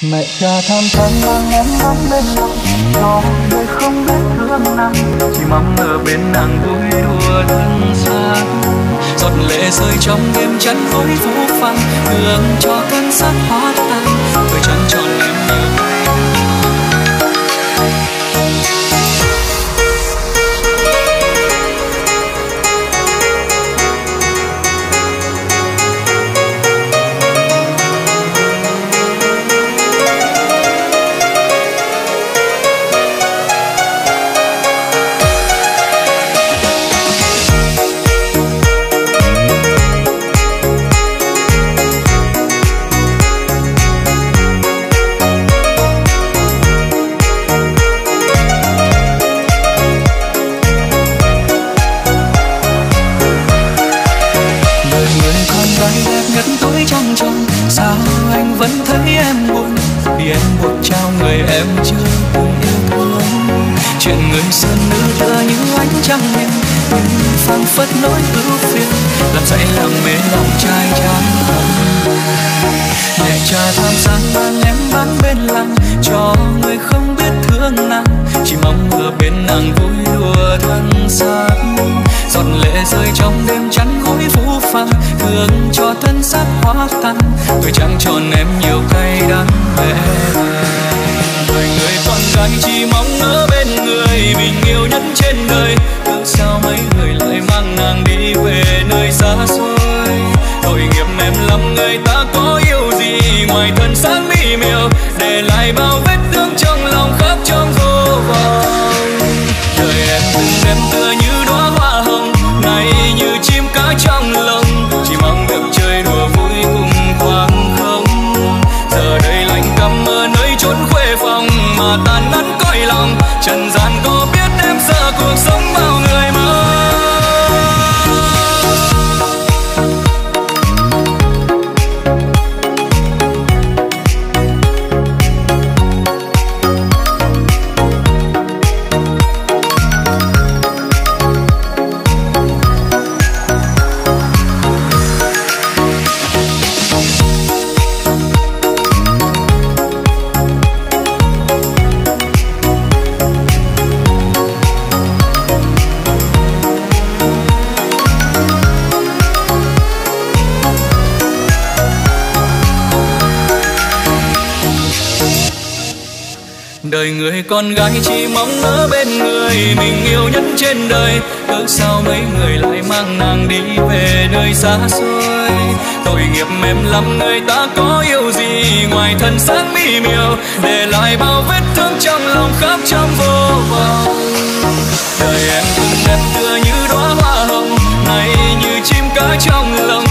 Mẹ cha tham tháng mang em bám bên lòng, cho người không biết thương nàng, chỉ mong ở bên nàng vui đùa thân xác. Giọt lệ rơi trong đêm chắn với phố phẳng, hương cho thân xác hóa tan, tôi trăng tròn em nhiều ngày. Em chưa từng yêu thương chuyện người sơn nữ tựa như ánh trăng đêm, nhưng phăng phất nỗi ưu phiền làm dậy lòng mê lòng trai chán hồng. Mẹ cha tham sáng mang em bán bên làng, cho người không biết thương nàng, chỉ mong ở bên nàng vui đùa thân xác. Giọt lệ rơi trong đêm chắn gối phũ phàng, thương cho thân xác hóa tan, tôi chẳng tròn em nhiều cay đắng về. Đời người con gái chỉ mong ở bên người mình yêu nhất trên đời, cớ sao mấy người lại mang nàng đi về nơi xa xôi. Tội nghiệp em lắm, người ta có yêu gì ngoài thân xác mỹ miều, để lại bao vết thương trong lòng khắp trong vô vọng. Đời em từng đêm tựa như đóa hoa hồng, này như chim cá trong lồng, chỉ mong được chơi đùa vui cùng khoảng không. Giờ đây lạnh căm ở nơi chốn khuê phòng, mà tàn ngắn cõi lòng, trần gian có biết em giờ cuộc sống bao người mơ. Đời người con gái chỉ mong ở bên người mình yêu nhất trên đời, cớ sao mấy người lại mang nàng đi về nơi xa xôi. Tội nghiệp em lắm, người ta có yêu gì ngoài thân xác mỹ miều, để lại bao vết thương trong lòng khắp trong vô vọng. Đời em từng đêm tựa như đóa hoa hồng, này như chim cá trong lồng,